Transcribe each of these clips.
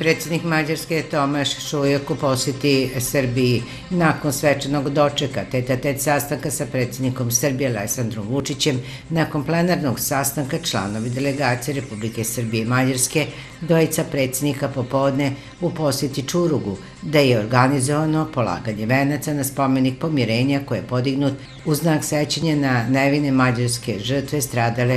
Predsjednik Mađarske Tomaš Šujak u poseti Srbiji nakon svečanog dočeka tete-a-tete sastanka sa predsjednikom Srbije Aleksandrom Vučićem, nakon plenarnog sastanka članovi delegacije Republike Srbije i Mađarske, dvojica predsjednika popodne u poseti Čurugu, da je organizovano polaganje venaca na spomenik pomirenja koji je podignut u znak sećanja na nevine mađarske žrtve stradale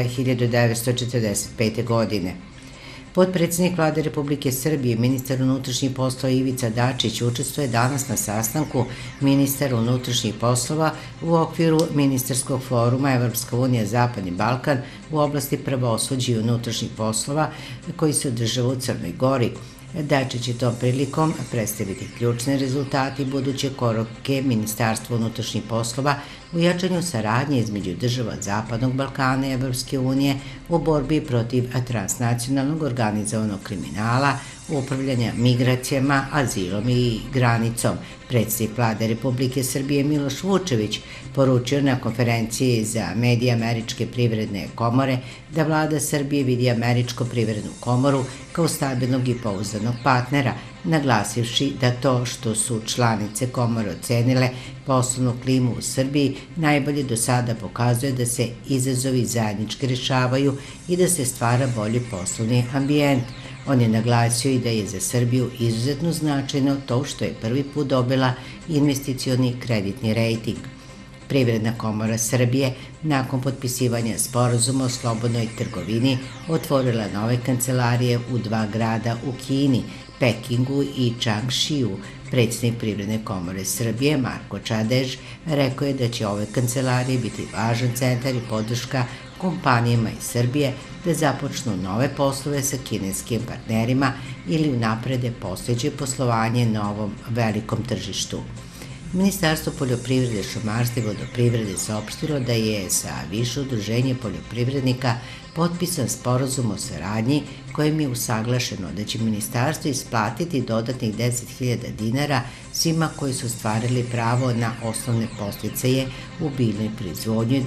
1945. godine. Potpredsednik Vlade Republike Srbije, ministar unutrašnjih poslova Ivica Dačić učestvuje danas na sastanku ministara unutrašnjih poslova u okviru ministarskog foruma Evropska unija Zapadni Balkan u oblasti pravosuđa i unutrašnjih poslova koji se održava u Crnoj Gori. Dačić će tom prilikom predstaviti ključne rezultate i buduće korake Ministarstva unutrašnjih poslova u jačanju saradnje između država Zapadnog Balkana i Evropske unije u borbi protiv transnacionalnog organizovanog kriminala, upravljanja migracijama, azilom i granicom. Predsjednik Vlade Republike Srbije Miloš Vučević poručio na konferenciji za medije Američke privredne komore da Vlada Srbije vidi Američku privrednu komoru kao stabilnog i pouzdanog partnera, naglasivši da to što su članice komore ocenile poslovnu klimu u Srbiji najbolje do sada pokazuje da se izazovi zajednički rešavaju i da se stvara bolji poslovni ambijent. On je naglasio i da je za Srbiju izuzetno značajno to što je prvi put dobila investicioni kreditni rejting. Privredna komora Srbije nakon potpisivanja sporazuma o slobodnoj trgovini otvorila nove kancelarije u 2 grada u Kini, Pekingu i Čangšiju. Predsjednik Privredne komore Srbije Marko Čadež rekao je da će ove kancelarije biti važan centar i podrška kompanijama iz Srbije da započnu nove poslove sa kineskim partnerima ili unaprede postojeće poslovanje na ovom velikom tržištu. Ministarstvo poljoprivrede, šumarstva i vodoprivrede saopštilo da je sa više udruženja poljoprivrednika potpisan sporazum o saradnji kojim je usaglašeno da će ministarstvo isplatiti dodatnih 10.000 dinara svima koji su ostvarili pravo na osnovne podsticaje u biljnoj proizvodnji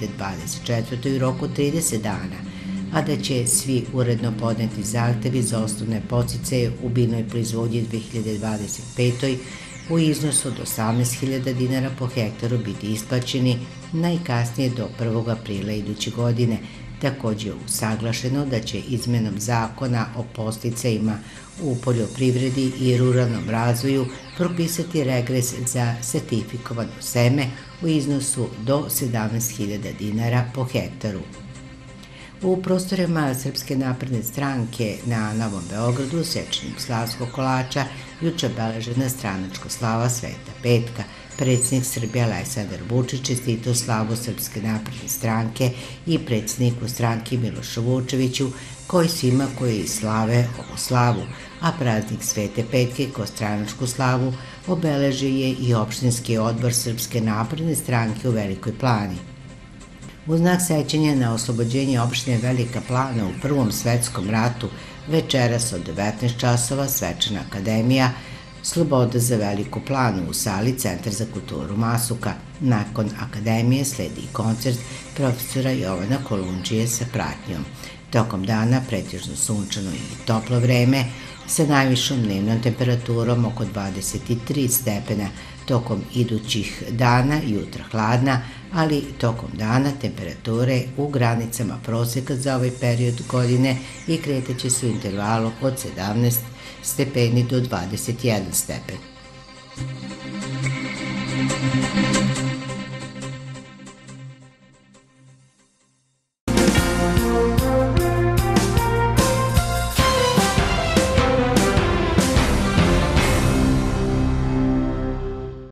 2024. u roku 30 dana, a da će svi uredno podneti zahtevi za osnovne podsticaje u biljnoj proizvodnji 2025. u iznosu od 18.000 dinara po hektaru biti isplaćeni najkasnije do 1. aprila iduće godine. Takođe je usaglašeno da će izmenom zakona o podsticajima u poljoprivredi i ruralnom razvoju propisati regres za sertifikovano seme u iznosu do 17.000 dinara po hektaru. U prostorima Srpske napredne stranke na Novom Beogradu svečanim slavskog kolača juče obeležena stranačka slava Sveta Petka. Predsjednik Srbije Aleksandar Vučić čestitao slavu Srpske napredne stranke i predsjedniku stranke Milošu Vučeviću koji svima koji slave ovu slavu, a praznik Svete Petke kao stranačku slavu obeležio je i opštinski odbor Srpske napredne stranke u Velikoj Plani. U znak sećanja na oslobođenje opštine Velika Plana u Prvom svetskom ratu večeras od 19 časova svečana akademija Sloboda za Veliku Planu u sali Centar za kulturu Masuka. Nakon akademije sledi koncert profesora Jovana Kolundžije sa pratnjom. Tokom dana pretežno sunčano i toplo vreme sa najvišom dnevnom temperaturom oko 23 stepena. Tokom idućih dana jutra hladna, ali tokom dana temperature u granicama proseka za ovaj period godine i kretaće se u intervalu od 17 stepeni do 21 stepen.